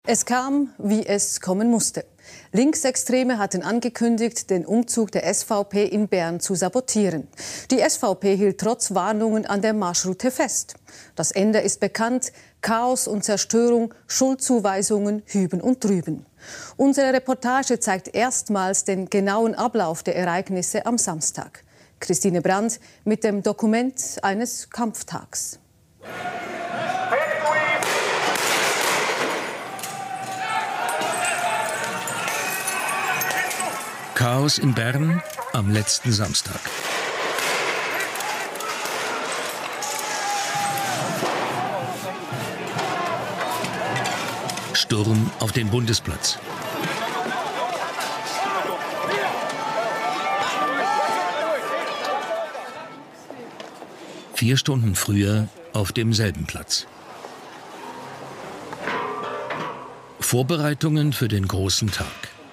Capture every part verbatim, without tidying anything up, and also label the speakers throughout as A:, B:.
A: Es kam, wie es kommen musste. Linksextreme hatten angekündigt, den Umzug der S V P in Bern zu sabotieren. Die S V P hielt trotz Warnungen an der Marschroute fest. Das Ende ist bekannt: Chaos und Zerstörung, Schuldzuweisungen, Hüben und Drüben. Unsere Reportage zeigt erstmals den genauen Ablauf der Ereignisse am Samstag. Christine Brandt mit dem Dokument eines Kampftags.
B: Chaos in Bern am letzten Samstag. Sturm auf den Bundesplatz. Vier Stunden früher auf demselben Platz. Vorbereitungen für den großen Tag.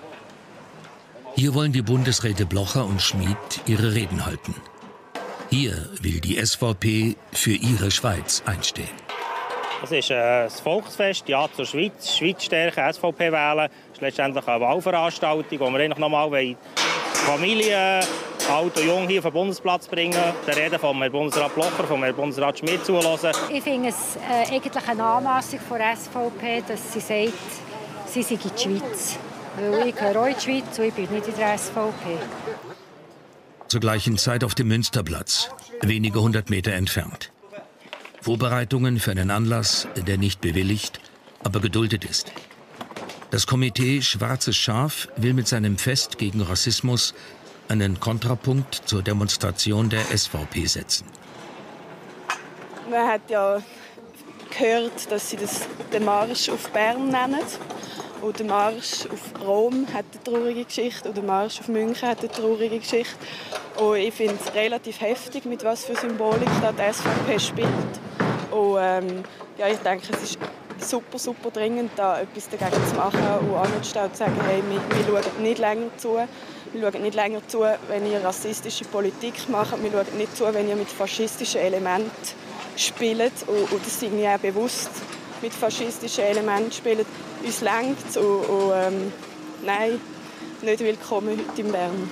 B: Hier wollen die Bundesräte Blocher und Schmid ihre Reden halten. Hier will die S V P für ihre Schweiz einstehen.
C: Es ist ein Volksfest, ja zur Schweiz, Schweiz stärken, S V P wählen. Es ist letztendlich eine Wahlveranstaltung, wo wir eigentlich noch mal Familien, alt und jung hier auf den Bundesplatz bringen, die Reden von Herrn Bundesrat Blocher, von Herrn Bundesrat Schmid zulassen.
D: Ich finde es äh, eigentlich eine Anmassung von der S V P, dass sie sagt, sie sei in die Schweiz. Weil ich gehöre auch in die Schweiz und ich bin nicht in der S V P.
B: Zur gleichen Zeit auf dem Münsterplatz, wenige hundert Meter entfernt. Vorbereitungen für einen Anlass, der nicht bewilligt, aber geduldet ist. Das Komitee Schwarzes Schaf will mit seinem Fest gegen Rassismus einen Kontrapunkt zur Demonstration der S V P setzen.
E: Man hat ja gehört, dass sie das den Marsch auf Bern nennen. Und der Marsch auf Rom hat eine traurige Geschichte und der Marsch auf München hat eine traurige Geschichte. Und ich finde es relativ heftig, mit was für Symbolik da die S V P spielt. Und ähm, ja, ich denke, es ist super, super dringend, da etwas dagegen zu machen und anzustehen und zu sagen, hey, wir, wir schauen nicht länger zu. Wir schauen nicht länger zu, wenn ihr rassistische Politik macht. Wir schauen nicht zu, wenn ihr mit faschistischen Elementen spielt. Und, und das sind ja auch bewusst mit faschistischen Elementen spielen. Uns lenkt und, und ähm, nein, nicht willkommen heute in Bern.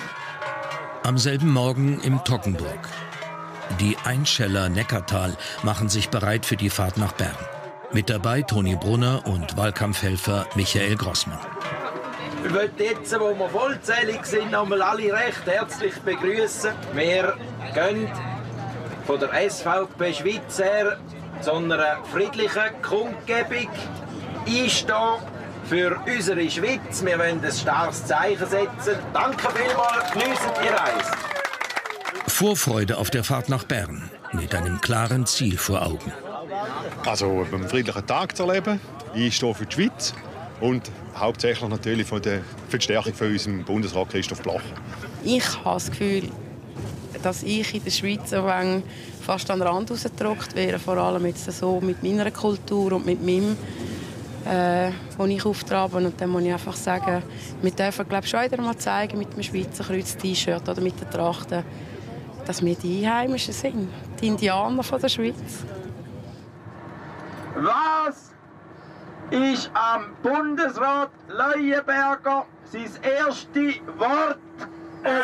B: Am selben Morgen im Toggenburg. Die Einscheller Neckartal machen sich bereit für die Fahrt nach Bern. Mit dabei Toni Brunner und Wahlkampfhelfer Michael Grossmann.
F: Wir wollen jetzt, wo wir vollzählig sind, einmal alle recht herzlich begrüßen. Wir gehen von der S V P Schweiz her zu einer friedlichen Kundgebung einstehen für unsere Schweiz. Wir wollen ein starkes Zeichen setzen. Danke vielmals, geniessen die Reise.
B: Vorfreude auf der Fahrt nach Bern mit einem klaren Ziel vor Augen.
G: Also einen friedlichen Tag zu erleben. Ich stehe für die Schweiz und hauptsächlich natürlich für die, für die Stärkung von unserem Bundesrat Christoph Blocher.
H: Ich habe das Gefühl, dass ich in der Schweiz ein fast an den Rand rausgedrückt wäre, vor allem jetzt so mit meiner Kultur und mit meinem, äh, wo ich auftrabe. Und dann muss ich einfach sagen, wir dürfen, glaube ich, schon wieder mal zeigen mit dem Schweizer Kreuz-T-Shirt oder mit der Trachten, dass wir die Einheimischen sind, die Indianer von der Schweiz.
F: Was ist am Bundesrat Leuenberger sein erstes Wort auf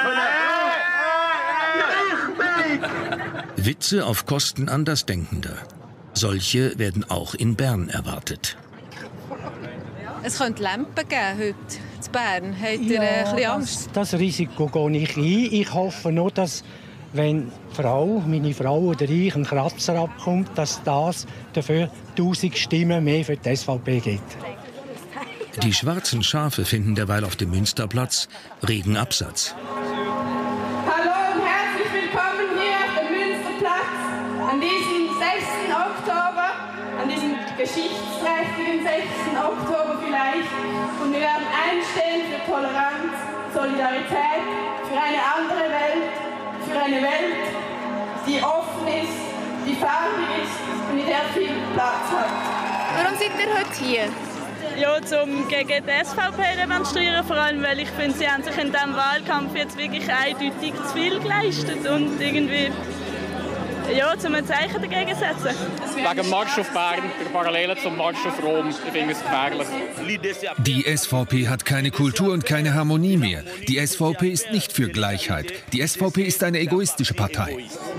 F: eine Richtig!
B: Witze auf Kosten Andersdenkender. Solche werden auch in Bern erwartet.
I: Es könnte Lampen geben heute in Bern. Habt ihr
J: ja,
I: ein bisschen Angst?
J: Das, das Risiko gehe ich ein. Ich hoffe nur, dass, wenn die Frau, meine Frau oder ich einen Kratzer abkommt, dass das dafür tausend Stimmen mehr für die S V P gibt.
B: Die schwarzen Schafe finden derweil auf dem Münsterplatz regen Absatz.
K: Hallo und herzlich willkommen hier auf dem Münsterplatz an diesem sechsten Oktober, an diesem geschichtsträchtigen sechsten Oktober vielleicht. Und wir werden einstehen für Toleranz, Solidarität, für eine andere Welt, für eine Welt, die offen ist, die farbig ist und in der viel Platz hat.
I: Warum seid ihr heute hier?
L: Ja, um gegen die S V P demonstrieren, vor allem, weil ich finde, sie haben sich in diesem Wahlkampf jetzt wirklich eindeutig zu viel geleistet und irgendwie Ja, um ein Zeichen dagegen zu setzen.
M: Wegen dem Marsch auf Bern, der Parallelen zum Marsch auf Rom, ich finde es gefährlich.
N: Die S V P hat keine Kultur und keine Harmonie mehr. Die S V P ist nicht für Gleichheit. Die S V P ist eine egoistische Partei.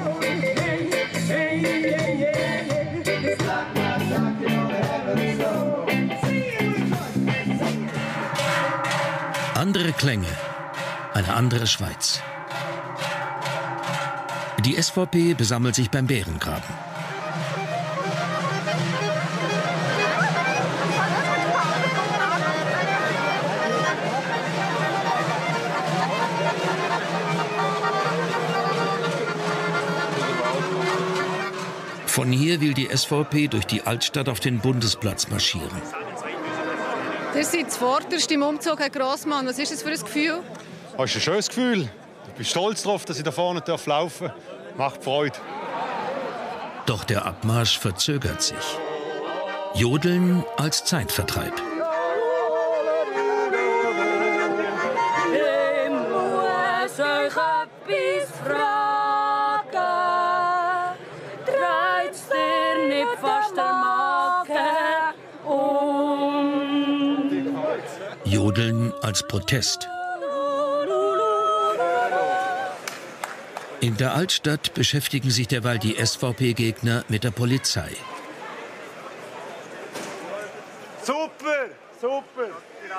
B: Andere Klänge, eine andere Schweiz. Die S V P besammelt sich beim Bärengraben. Von hier will die S V P durch die Altstadt auf den Bundesplatz marschieren.
I: Ihr seid zuvorderst im Umzug, Herr Grossmann. Was ist das für ein Gefühl?
G: Das ist ein schönes Gefühl. Ich bin stolz darauf, dass ich da vorne laufen darf. Macht Freude.
B: Doch der Abmarsch verzögert sich. Jodeln als Zeitvertreib.
O: Ich muss euch etwas fragen. Dreht's dir nicht fast der Magen um?
B: Jodeln als Protest. In der Altstadt beschäftigen sich derweil die S V P-Gegner mit der Polizei.
P: Super, super.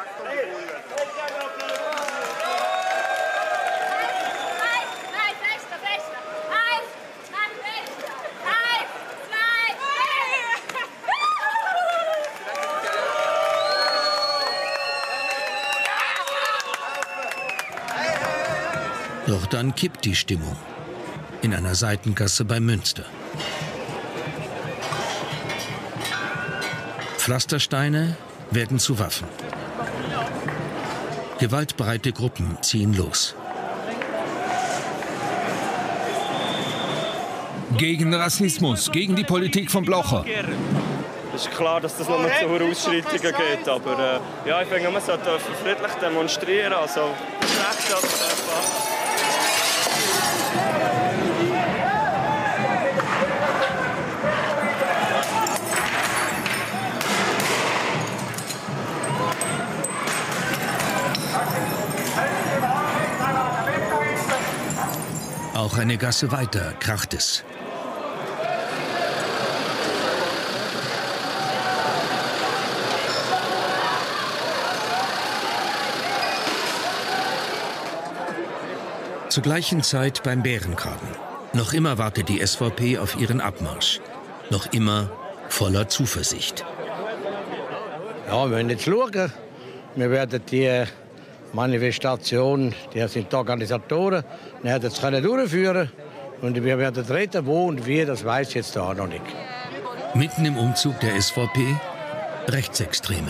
B: Doch dann kippt die Stimmung in einer Seitengasse bei Münster. Pflastersteine werden zu Waffen. Gewaltbereite Gruppen ziehen los.
N: Gegen Rassismus, gegen die Politik von Blocher.
Q: Es ist klar, dass das noch nicht zu Ausschreitungen geht, aber äh, ja, ich finde, man sollte friedlich demonstrieren. Also, das Recht einfach.
B: Auch eine Gasse weiter kracht es. Zur gleichen Zeit beim Bärengraben. Noch immer wartet die S V P auf ihren Abmarsch. Noch immer voller Zuversicht.
R: Ja, wir werden jetzt schauen. Wir werden die Manifestation, die sind die Organisatoren, die werden es durchführen und wir werden reden, wo und wie, das weiß ich jetzt auch noch nicht.
B: Mitten im Umzug der S V P Rechtsextreme.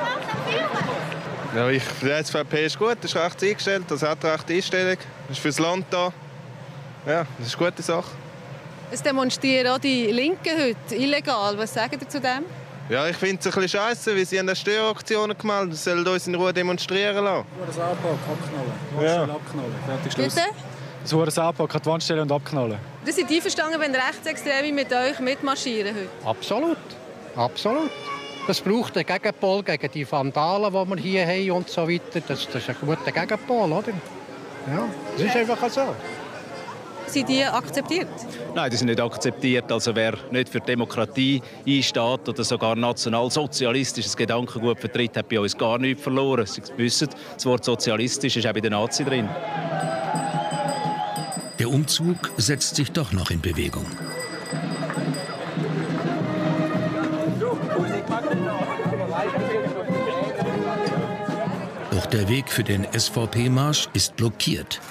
S: Ja, ich, die S V P ist gut, das ist rechts eingestellt, das hat rechte Einstellung, das ist fürs Land da. Ja, das ist eine gute Sache.
I: Es demonstrieren auch die Linken heute illegal. Was sagen Sie zu dem?
S: Ja, ich finde es ein bisschen scheiße, weil sie eine Störaktionen gemeldet haben. Sie sollen uns in Ruhe demonstrieren lassen.
T: Das Anpacken, abknallen. Ja. Abknallen. Fertig, Schluss.
I: Bitte?
T: Das Huren Anpacken, an die Wand stellen und abknallen.
I: Sie sind einverstanden, wenn Rechtsextreme mit euch mitmarschieren heute?
R: Absolut. Absolut. Das braucht einen Gegenpol gegen die Vandalen, die wir hier haben und so weiter. Das, das ist ein guter Gegenpol, oder? Ja, das ist einfach so.
I: Sind die akzeptiert?
U: Nein, die sind nicht akzeptiert. Also wer nicht für Demokratie einsteht oder sogar nationalsozialistisches Gedankengut vertritt, hat bei uns gar nichts verloren. Sie wissen, das Wort sozialistisch ist auch bei den Nazis drin.
B: Der Umzug setzt sich doch noch in Bewegung. Doch der Weg für den S V P-Marsch ist blockiert.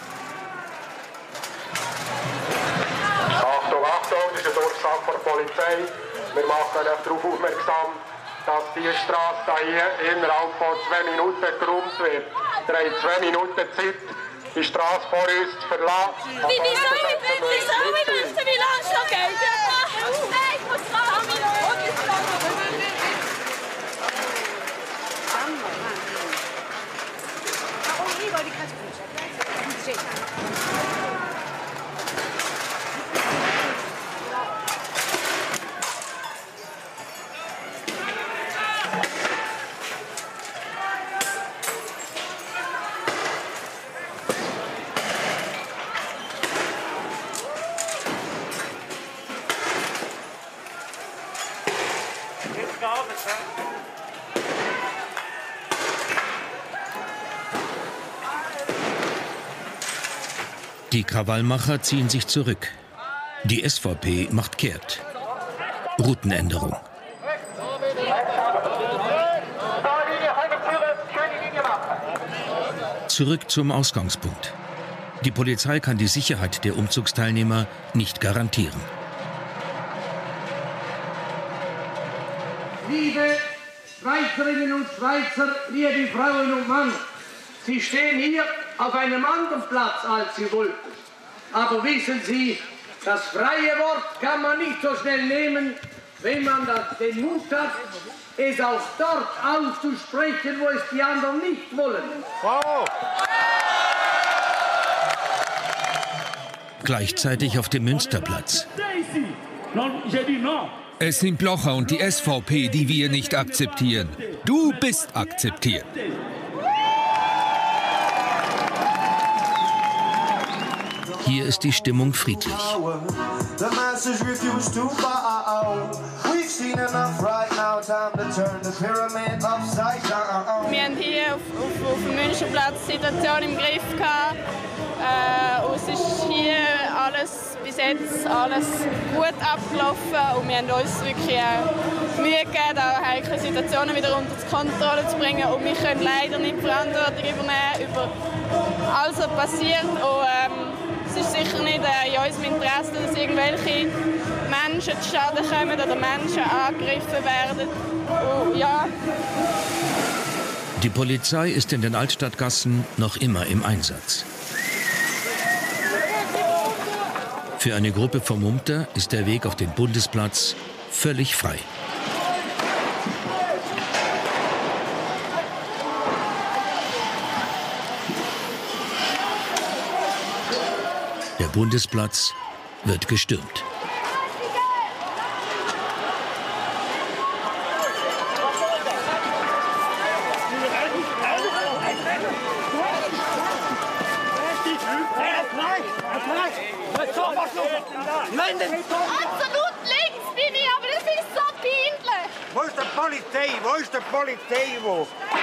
V: Wir machen euch darauf aufmerksam, dass die Straße hier innerhalb von zwei Minuten geräumt wird. Ihr habt zwei Minuten Zeit, die Straße vor uns zu verlassen.
O: Wie, wieso ich bin wieso ich wüsste, wie lange es noch geht? Nein, ich muss raus.
B: Die Krawallmacher ziehen sich zurück. Die S V P macht kehrt. Routenänderung. Zurück zum Ausgangspunkt. Die Polizei kann die Sicherheit der Umzugsteilnehmer nicht garantieren.
A: Liebe Schweizerinnen und Schweizer, liebe Frauen und Männer, Sie stehen hier auf einem anderen Platz, als Sie wollten. Aber wissen Sie, das freie Wort kann man nicht so schnell nehmen, wenn man den Mut hat, es auch dort auszusprechen, wo es die anderen nicht wollen. Wow.
B: Gleichzeitig auf dem Münsterplatz.
N: Es sind Blocher und die S V P, die wir nicht akzeptieren. Du bist akzeptiert.
B: Hier ist die Stimmung friedlich.
C: Wir
K: haben hier auf, auf, auf dem Münsterplatz die Situation im Griff gehabt. Äh, es ist hier alles bis jetzt alles gut abgelaufen und wir haben uns wirklich äh, Mühe gegeben, auch heikle Situationen wieder unter die Kontrolle zu bringen. Und wir können leider nicht die Verantwortung übernehmen über alles, was passiert. Und, ähm, es ist sicher nicht äh, in unserem Interesse, dass irgendwelche Menschen zu Schaden kommen oder Menschen angegriffen werden. Und, ja.
B: Die Polizei ist in den Altstadtgassen noch immer im Einsatz. Für eine Gruppe Vermummter ist der Weg auf den Bundesplatz völlig frei. Der Bundesplatz wird gestürmt.
O: Absolut links bin ich, aber das ist so peinlich.
P: Wo ist die Polizei? Wo ist die Polizei? Wo?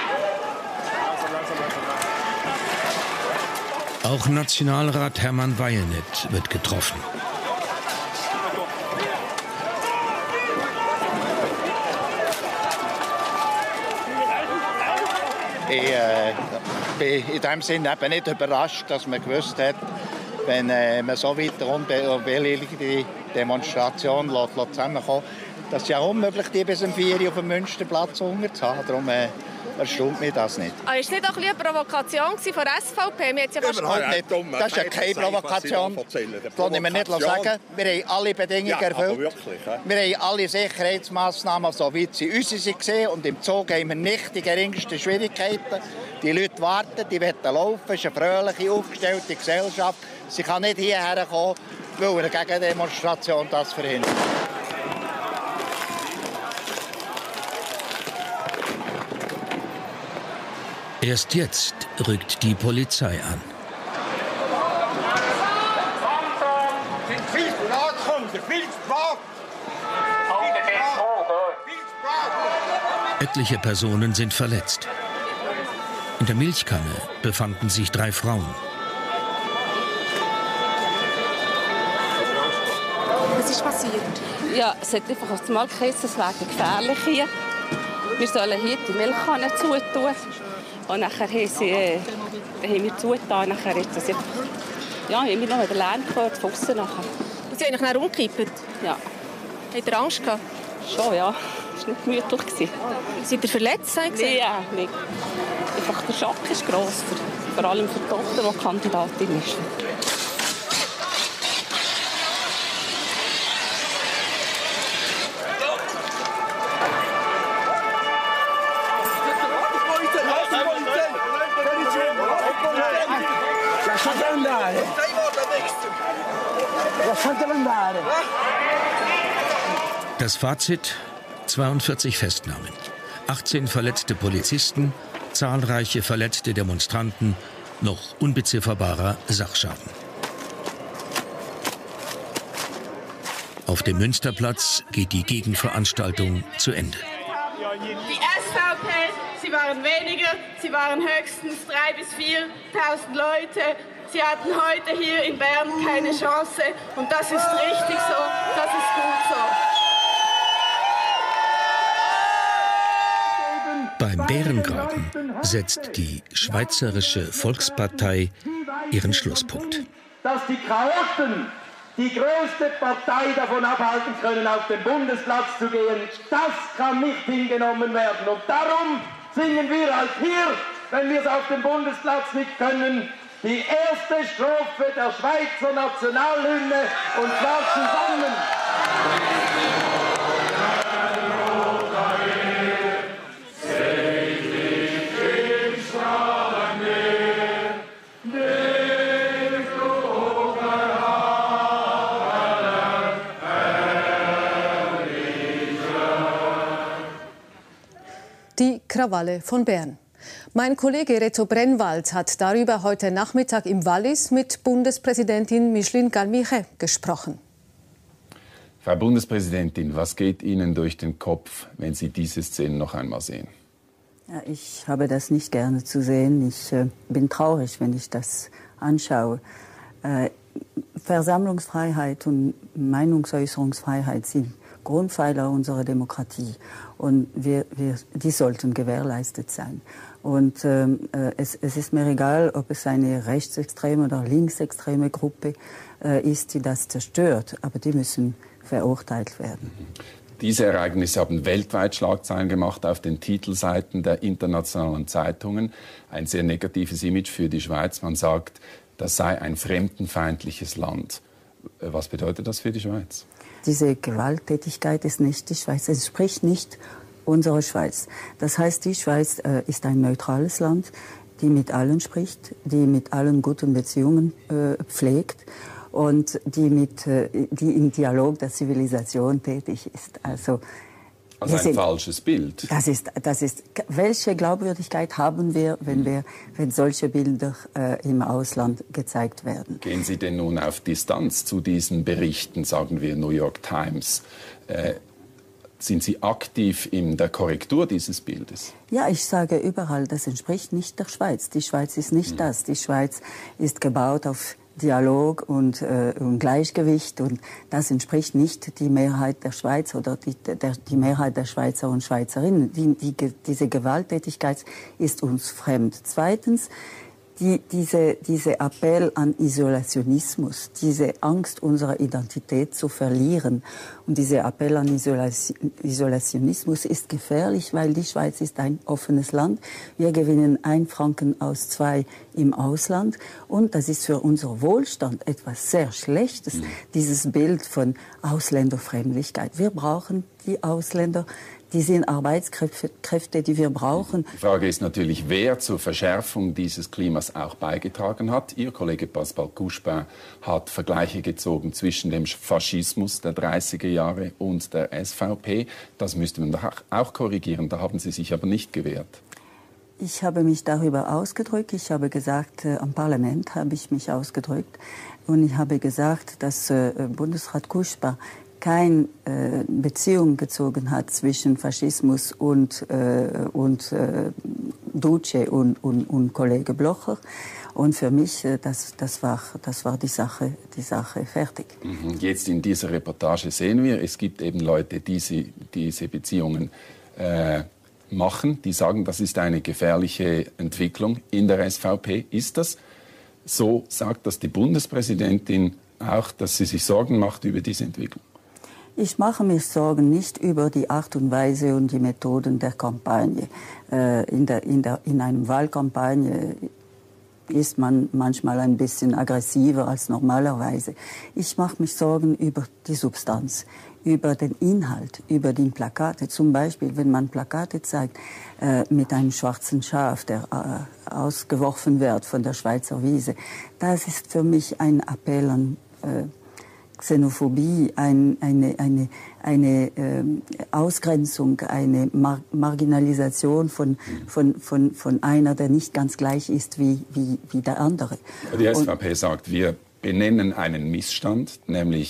B: Auch Nationalrat Hermann Weyeneth wird getroffen.
W: Ich äh, bin in dem Sinne eben nicht überrascht, dass man gewusst hat, wenn äh, man so weiter unbewilligte Demonstration zusammenkommt, dass es ja unmöglich ist, bis um vier Uhr auf dem Münsterplatz Hunger zu haben. Darum äh, erstaunt mich das nicht.
K: Ah, ist das nicht auch eine Provokation von der S V P? Ja
W: Überhaupt nicht. Das ist ja keine Provokation. Das kann ich mir nicht sagen. Wir haben alle Bedingungen
P: ja,
W: erfüllt.
P: Wirklich, ja.
W: Wir haben alle Sicherheitsmaßnahmen, so wie sie unsere waren. Und im Zug haben wir nicht die geringsten Schwierigkeiten. Die Leute warten, die wollen laufen. Es ist eine fröhliche, aufgestellte Gesellschaft. Sie kann nicht hierher kommen, weil eine Gegendemonstration das verhindert.
B: Erst jetzt rückt die Polizei an.
P: Sind viel zu laut gekommen, viel zu spät.
B: Etliche Personen sind verletzt. In der Milchkanne befanden sich drei Frauen.
X: Was ist passiert?
Y: Ja, es hat einfach auf einmal geheißen, es wäre gefährlich hier. Wir sollen hier die Milchkanne zutun. Und nachher haben, sie, äh, haben wir zugetan. Nachher ist das einfach, ja, haben wir noch den Lärm gehört, von aussen nachher.
X: Und Sie haben nachher umgekippt?
Y: Ja.
X: Habt ihr Angst gehabt?
Y: Schon, ja. Es war nicht gemütlich.
X: Seid ihr verletzt?
Y: Nein, ja, nicht. Einfach der Schock ist gross, vor allem für die Tochter, die Kandidatin ist.
B: Das Fazit: zweiundvierzig Festnahmen, achtzehn verletzte Polizisten, zahlreiche verletzte Demonstranten, noch unbezifferbarer Sachschaden. Auf dem Münsterplatz geht die Gegenveranstaltung zu Ende.
K: Die S V P, sie waren weniger, sie waren höchstens dreitausend bis viertausend Leute. Sie hatten heute hier in Bern keine Chance und das ist richtig so, das ist gut so.
B: Beim Bärengraben setzt die Schweizerische Volkspartei ihren Schlusspunkt.
A: Dass die Chaoten die größte Partei davon abhalten können, auf den Bundesplatz zu gehen, das kann nicht hingenommen werden. Und darum singen wir halt hier, wenn wir es auf dem Bundesplatz nicht können, die erste Strophe der Schweizer Nationalhymne, und zwar zusammen.
C: Die Krawalle von Bern. Mein Kollege Reto Brennwald hat darüber heute Nachmittag im Wallis mit Bundespräsidentin Micheline Galmiche gesprochen.
D: Frau Bundespräsidentin, was geht Ihnen durch den Kopf, wenn Sie diese Szene noch einmal sehen?
E: Ja, ich habe das nicht gerne zu sehen. Ich äh, bin traurig, wenn ich das anschaue. Äh, Versammlungsfreiheit und Meinungsäußerungsfreiheit sind Grundpfeiler unserer Demokratie. Und wir, wir, die sollten gewährleistet sein. Und ähm, äh, es, es ist mir egal, ob es eine rechtsextreme oder linksextreme Gruppe äh, ist, die das zerstört. Aber die müssen verurteilt werden.
D: Diese Ereignisse haben weltweit Schlagzeilen gemacht auf den Titelseiten der internationalen Zeitungen. Ein sehr negatives Image für die Schweiz. Man sagt, das sei ein fremdenfeindliches Land. Was bedeutet das für die Schweiz?
E: Diese Gewalttätigkeit ist nicht die Schweiz, es entspricht nicht unserer Schweiz. Das heißt, die Schweiz äh, ist ein neutrales Land, die mit allen spricht, die mit allen guten Beziehungen äh, pflegt und die, mit, äh, die im Dialog der Zivilisation tätig ist. Also,
D: also ein sind, falsches Bild.
E: Das ist, das ist, welche Glaubwürdigkeit haben wir, wenn, wir, wenn solche Bilder äh, im Ausland gezeigt werden?
D: Gehen Sie denn nun auf Distanz zu diesen Berichten, sagen wir New York Times? Äh, sind Sie aktiv in der Korrektur dieses Bildes?
E: Ja, ich sage überall, das entspricht nicht der Schweiz. Die Schweiz ist nicht mhm. das. Die Schweiz ist gebaut auf Dialog und, äh, und Gleichgewicht, und das entspricht nicht die Mehrheit der Schweiz oder die, der, die Mehrheit der Schweizer und Schweizerinnen. Die, die, diese Gewalttätigkeit ist uns fremd. Zweitens, die, diese, diese Appell an Isolationismus, diese Angst, unsere Identität zu verlieren, und dieser Appell an Isolationismus ist gefährlich, weil die Schweiz ist ein offenes Land. Wir gewinnen ein Franken aus zwei im Ausland, und das ist für unseren Wohlstand etwas sehr Schlechtes, mhm. dieses Bild von Ausländerfremdlichkeit. Wir brauchen die Ausländer. Die sind Arbeitskräfte, die wir brauchen.
D: Die Frage ist natürlich, wer zur Verschärfung dieses Klimas auch beigetragen hat. Ihr Kollege Pascal Couchepin hat Vergleiche gezogen zwischen dem Faschismus der dreißiger Jahre und der S V P. Das müsste man doch auch korrigieren. Da haben Sie sich aber nicht gewehrt.
E: Ich habe mich darüber ausgedrückt. Ich habe gesagt, äh, am Parlament habe ich mich ausgedrückt. Und ich habe gesagt, dass äh, Bundesrat Couchepin keine äh, Beziehung gezogen hat zwischen Faschismus und, äh, und äh, Duce und, und, und Kollege Blocher. Und für mich, äh, das, das, war, das war die Sache, die Sache fertig.
D: Jetzt in dieser Reportage sehen wir, es gibt eben Leute, die sie, diese Beziehungen äh, machen, die sagen, das ist eine gefährliche Entwicklung in der S V P. Ist das so? Sagt das die Bundespräsidentin auch, dass sie sich Sorgen macht über diese Entwicklung?
E: Ich mache mir Sorgen nicht über die Art und Weise und die Methoden der Kampagne. Äh, in, der, in, der, in einer Wahlkampagne ist man manchmal ein bisschen aggressiver als normalerweise. Ich mache mich Sorgen über die Substanz, über den Inhalt, über die Plakate. Zum Beispiel, wenn man Plakate zeigt äh, mit einem schwarzen Schaf, der äh, ausgeworfen wird von der Schweizer Wiese. Das ist für mich ein Appell an äh, Xenophobie, ein, eine, eine, eine ähm, Ausgrenzung, eine Mar Marginalisation von, von, von, von einer, der nicht ganz gleich ist wie, wie, wie der andere.
D: Die S V P Und sagt, wir benennen einen Missstand, nämlich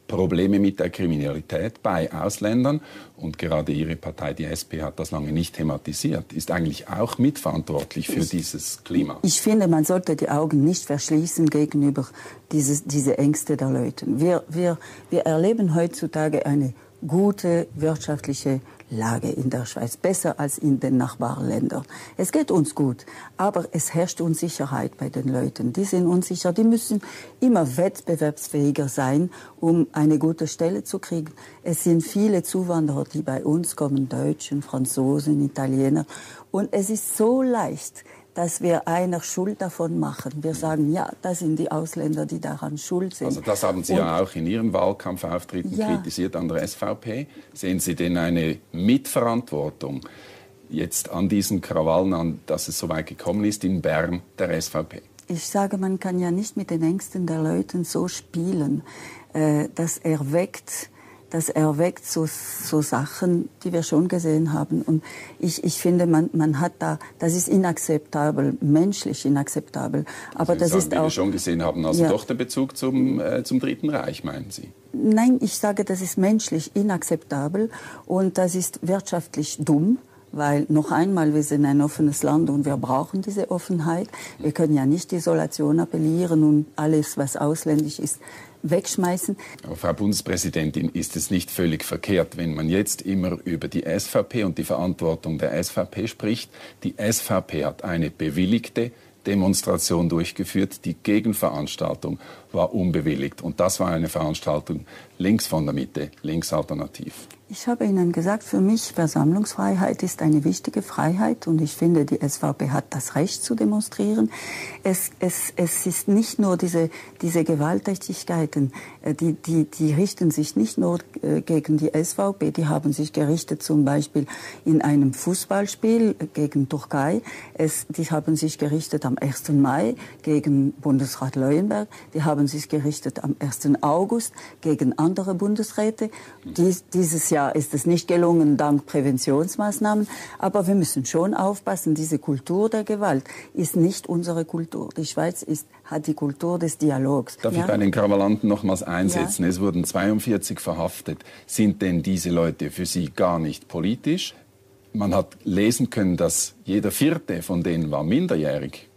D: Probleme mit der Kriminalität bei Ausländern. Und gerade Ihre Partei, die S P, hat das lange nicht thematisiert. Ist eigentlich auch mitverantwortlich für dieses Klima.
E: Ich finde, man sollte die Augen nicht verschließen gegenüber dieses, diese Ängste der Leute. Wir, wir, wir erleben heutzutage eine gute wirtschaftliche Lage in der Schweiz, besser als in den Nachbarländern. Es geht uns gut, aber es herrscht Unsicherheit bei den Leuten. Die sind unsicher, die müssen immer wettbewerbsfähiger sein, um eine gute Stelle zu kriegen. Es sind viele Zuwanderer, die bei uns kommen, Deutschen, Franzosen, Italiener. Und es ist so leicht, dass wir einer Schuld davon machen. Wir sagen, ja, das sind die Ausländer, die daran schuld sind.
D: Also das haben Sie und, ja auch in Ihren Wahlkampfauftritten ja. kritisiert an der S V P. Sehen Sie denn eine Mitverantwortung jetzt an diesen Krawallen, an, dass es so weit gekommen ist in Bern, der S V P?
E: Ich sage, man kann ja nicht mit den Ängsten der Leute so spielen. Äh, das erweckt... Das erweckt so, so Sachen, die wir schon gesehen haben. Und ich, ich finde, man, man hat da, das ist inakzeptabel, menschlich inakzeptabel. Aber
D: Sie
E: das
D: sagen,
E: ist
D: wie
E: auch,
D: wir schon gesehen haben, also
E: ja.
D: doch der Bezug zum, äh, zum Dritten Reich, meinen Sie?
E: Nein, ich sage, das ist menschlich inakzeptabel und das ist wirtschaftlich dumm. Weil, noch einmal, wir sind ein offenes Land und wir brauchen diese Offenheit. Wir können ja nicht Isolation appellieren und alles, was ausländisch ist, wegschmeißen.
D: Aber Frau Bundespräsidentin, ist es nicht völlig verkehrt, wenn man jetzt immer über die S V P und die Verantwortung der S V P spricht? Die S V P hat eine bewilligte Demonstration durchgeführt. Die Gegenveranstaltung war unbewilligt. Und das war eine Veranstaltung links von der Mitte, linksalternativ.
E: Ich habe Ihnen gesagt, für mich Versammlungsfreiheit ist eine wichtige Freiheit und ich finde, die S V P hat das Recht zu demonstrieren. Es, es, es ist nicht nur diese, diese Gewalttätigkeiten, die, die, die richten sich nicht nur gegen die S V P, die haben sich gerichtet zum Beispiel in einem Fußballspiel gegen Türkei. Es, die haben sich gerichtet am ersten Mai gegen Bundesrat Leuenberg. Die haben sich gerichtet am ersten August gegen andere Bundesräte. Dies, dieses Jahr ist es nicht gelungen, dank Präventionsmaßnahmen. Aber wir müssen schon aufpassen, diese Kultur der Gewalt ist nicht unsere Kultur. Die Schweiz ist, hat die Kultur des Dialogs.
D: Darf
E: ja?
D: ich bei den Krawallanten nochmals einsetzen? Ja. Es wurden zweiundvierzig verhaftet. Sind denn diese Leute für Sie gar nicht politisch? Man hat lesen können, dass jeder Vierte von denen war minderjährig.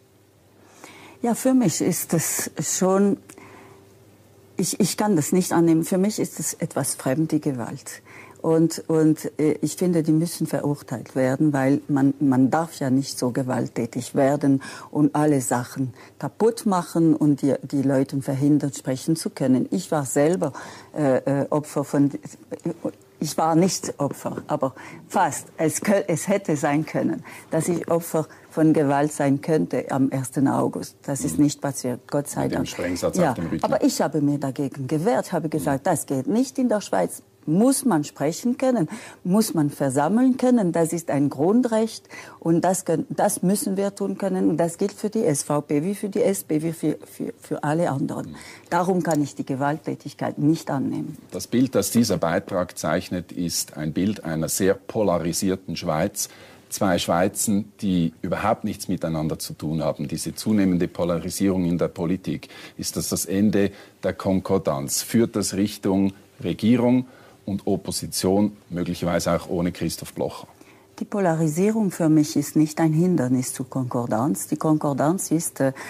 E: Ja, für mich ist das schon... Ich, ich kann das nicht annehmen. Für mich ist es etwas fremd, die Gewalt. Und, und äh, ich finde, die müssen verurteilt werden, weil man, man darf ja nicht so gewalttätig werden und alle Sachen kaputt machen und die, die Leute verhindern, sprechen zu können. Ich war selber äh, Opfer von... Ich war nicht Opfer, aber fast. Es, es hätte sein können, dass ich Opfer von Gewalt sein könnte am ersten August. Das ist nicht passiert, Gott sei Dank. Ja, aber ich habe mir dagegen gewehrt, habe gesagt, das geht nicht in der Schweiz. Muss man sprechen können, muss man versammeln können, das ist ein Grundrecht und das, können, das müssen wir tun können und das gilt für die S V P wie für die S P wie für, für, für alle anderen. Darum kann ich die Gewalttätigkeit nicht annehmen.
D: Das Bild, das dieser Beitrag zeichnet, ist ein Bild einer sehr polarisierten Schweiz. Zwei Schweizen, die überhaupt nichts miteinander zu tun haben. Diese zunehmende Polarisierung in der Politik, ist das das Ende der Konkordanz? Führt das Richtung Regierung und Opposition, möglicherweise auch ohne Christoph Blocher?
E: Die Polarisierung für mich ist nicht ein Hindernis zur Konkordanz. Die Konkordanz ist äh,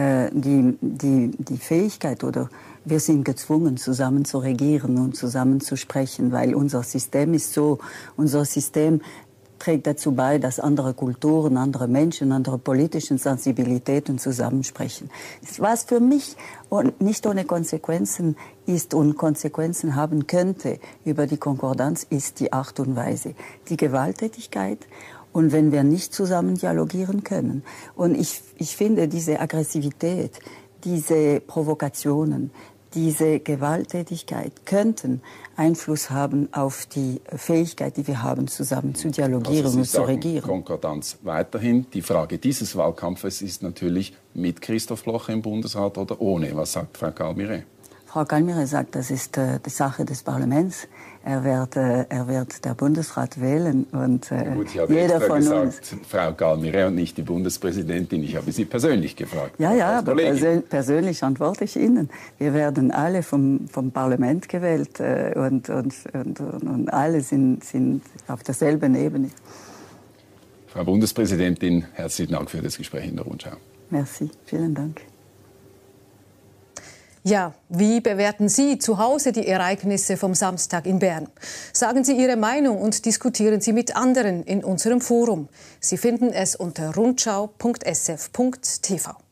E: die, die, die Fähigkeit oder wir sind gezwungen, zusammen zu regieren und zusammen zu sprechen, weil unser System ist so, unser System trägt dazu bei, dass andere Kulturen, andere Menschen, andere politische Sensibilitäten zusammensprechen. Was für mich nicht ohne Konsequenzen ist und Konsequenzen haben könnte über die Konkordanz, ist die Art und Weise, die Gewalttätigkeit. Und wenn wir nicht zusammen dialogieren können. Und ich, ich finde, diese Aggressivität, diese Provokationen, diese Gewalttätigkeit könnten Einfluss haben auf die Fähigkeit, die wir haben, zusammen zu dialogieren
D: also
E: und zu regieren.
D: Konkordanz weiterhin. Die Frage dieses Wahlkampfes ist natürlich mit Christoph Blocher im Bundesrat oder ohne. Was sagt Frau Galmire?
E: Frau Galmire sagt, das ist äh, die Sache des Parlaments. er wird, äh, er wird der Bundesrat wählen. Und äh,
D: Gut, ich habe
E: jeder
D: extra
E: von
D: gesagt,
E: uns.
D: Frau Galmire und nicht die Bundespräsidentin. Ich habe Sie persönlich gefragt.
E: Ja, ja, aber
D: Kollegin.
E: persö persönlich antworte ich Ihnen. Wir werden alle vom, vom Parlament gewählt äh, und, und, und, und alle sind, sind auf derselben Ebene.
D: Frau Bundespräsidentin, herzlichen Dank für das Gespräch in der Rundschau.
E: Merci, vielen Dank.
C: Ja, wie bewerten Sie zu Hause die Ereignisse vom Samstag in Bern? Sagen Sie Ihre Meinung und diskutieren Sie mit anderen in unserem Forum. Sie finden es unter rundschau punkt s f punkt t v.